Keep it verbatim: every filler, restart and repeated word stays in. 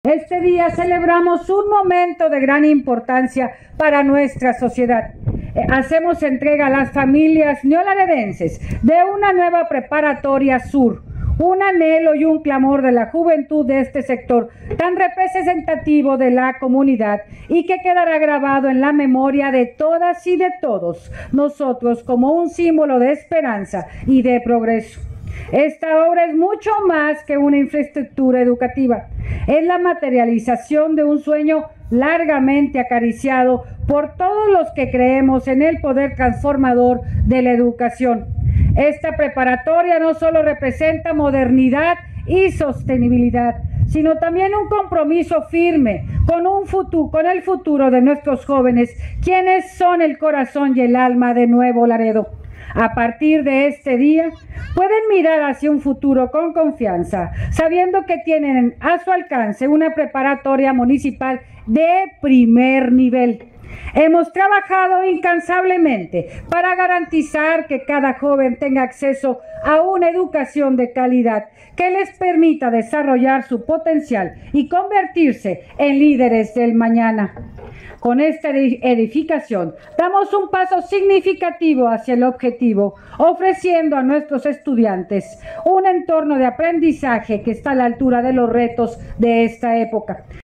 Este día celebramos un momento de gran importancia para nuestra sociedad. Eh, hacemos entrega a las familias neolaredenses de una nueva preparatoria sur, un anhelo y un clamor de la juventud de este sector tan representativo de la comunidad y que quedará grabado en la memoria de todas y de todos nosotros como un símbolo de esperanza y de progreso. Esta obra es mucho más que una infraestructura educativa. Es la materialización de un sueño largamente acariciado por todos los que creemos en el poder transformador de la educación. Esta preparatoria no solo representa modernidad y sostenibilidad, sino también un compromiso firme con, un futuro, con el futuro de nuestros jóvenes, quienes son el corazón y el alma de Nuevo Laredo. A partir de este día, pueden mirar hacia un futuro con confianza, sabiendo que tienen a su alcance una preparatoria municipal de primer nivel. Hemos trabajado incansablemente para garantizar que cada joven tenga acceso a una educación de calidad que les permita desarrollar su potencial y convertirse en líderes del mañana. Con esta edificación damos un paso significativo hacia el objetivo, ofreciendo a nuestros estudiantes un entorno de aprendizaje que está a la altura de los retos de esta época.